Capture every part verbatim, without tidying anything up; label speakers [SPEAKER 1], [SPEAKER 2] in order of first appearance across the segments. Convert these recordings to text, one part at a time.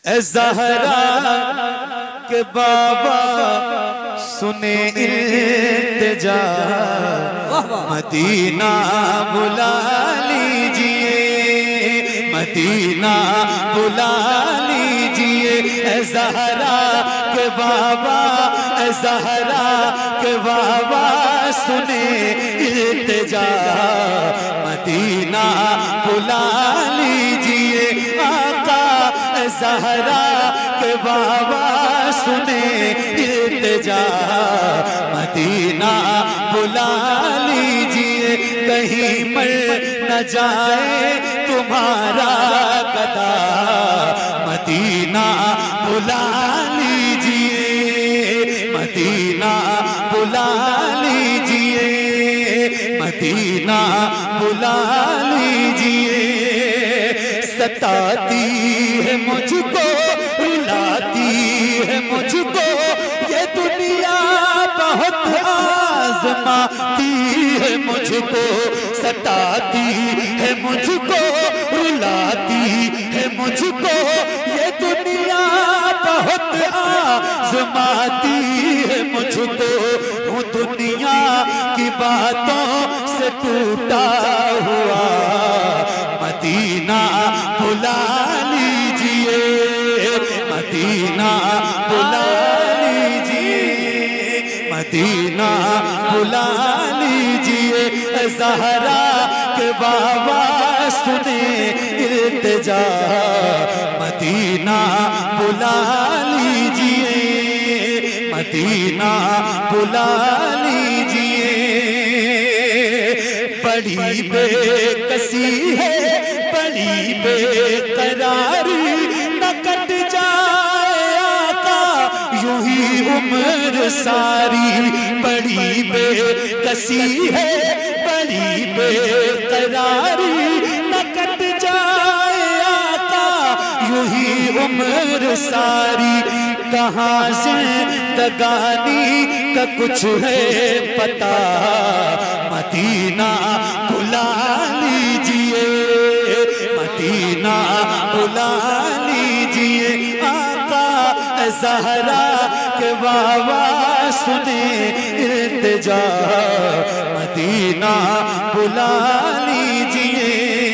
[SPEAKER 1] ए ज़हरा के बाबा सुने इल्तिजा, मदीना बुला लीजिए, मदीना बुला लीजिए। ए ज़हरा के बाबा, ए ज़हरा के बाबा सुने इल्तिजा, मदीना बुला लीजिए। आका ए ज़हरा के बाबा सुने इल्तिजा, मदीना बुला लीजिए। कहीं मर न जाए तुम्हारा गदा, मदीना बुला लीजिए, मदीना बुला लीजिए, मदीना बुला लीजिए। सताती है मुझको, रुलाती है मुझको ये दुनिया, बहुत आज़माती है मुझको। सताती है मुझको, रुलाती है मुझको ये दुनिया, बहुत आज़माती है मुझको। हूँ दुनिया की बातों से टूटा हुआ, मदीना बुला लीजिए, मदीना बुला लीजिए, मदीना बुला लीजिए। ज़हरा के बाबा सुने इल्तिजा, मदीना बुला लीजिए, मदीना बुला लीजिए। बड़ी बेकसी है, बड़ी बेकरारी, न कट जाए आका यूं ही उम्र सारी। बड़ी बेकसी है, बड़ी बेकरारी, न कट जाए आका यूं ही उम्र सारी। कहाँ से दगानी का कुछ है पता, मदीना बुला लीजिए, मदीना बुला लीजिए। आका ज़हरा के बाबा सुने इल्तिजा, मदीना बुला लीजिए।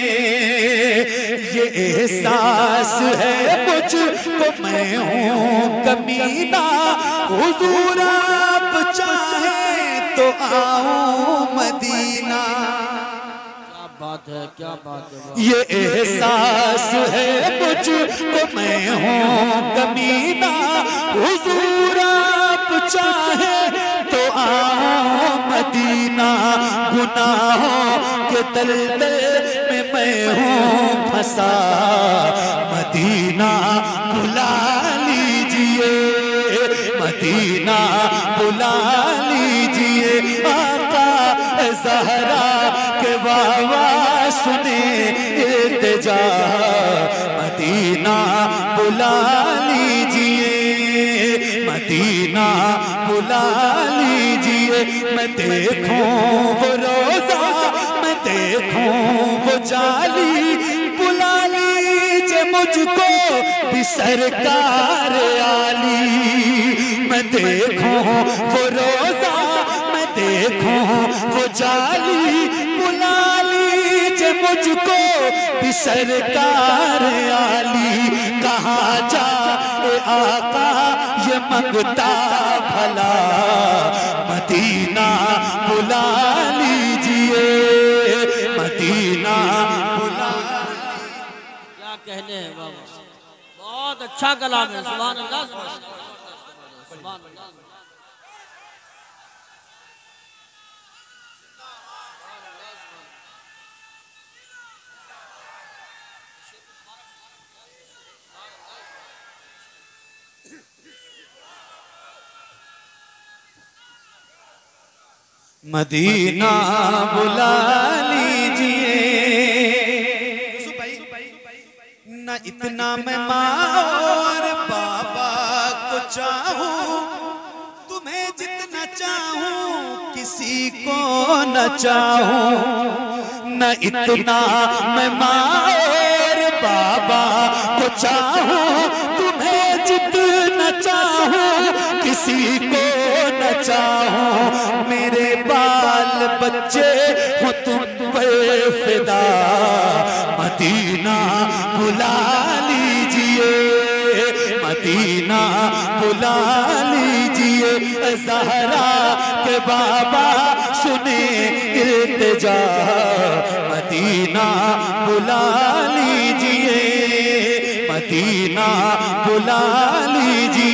[SPEAKER 1] ये एहसास है मुझको मैं हूँ कमीना, हुजूर आप चाहें तो आओ मदीना।
[SPEAKER 2] क्या बात है, क्या बात है।
[SPEAKER 1] ये एहसास है मुझको मैं हूँ कमीना, हुजूर आप चाहें तो आओ मदीना। गुनाहों के दलदल में मैं हूँ फंसा, मदीना बुला लीजिए, मदीना बुला लीजिए। आका ज़हरा के बाबा सुने इल्तिजा, मदीना बुला लीजिए, मदीना बुला लीजिए। मैं देखूं वो रोज़ा, मैं देखूं वो जाली, बुला लीजिए मुझको भी सरकार आली। मैं देखूं वो रोज़ा, मैं देखूं वो जाली, बुला लीजिए मुझको भी सरकार आली। कहाँ जाए आका ये मंगता भला, मदीना बुला लीजिए, मदीना बुला।
[SPEAKER 2] क्या कहने हैं बाबा, बहुत अच्छा कलाम है। सुभान अल्लाह, सुभान अल्लाह।
[SPEAKER 1] मदीना बुला लीजिए। न इतना मैं माँ और बाबा को चाहूं, तुम्हें जितना चाहूं किसी को न चाहूं। न इतना मैं माँ और बाबा को चाहूं, किसी को न चाहूं, मेरे बाल बच्चे हो तुम पे फिदा, मदीना बुला लीजिए, मदीना बुला लीजिए। ज़हरा के बाबा सुने इल्तिजा, मदीना बुला लीजिए, मदीना बुला लीजिए।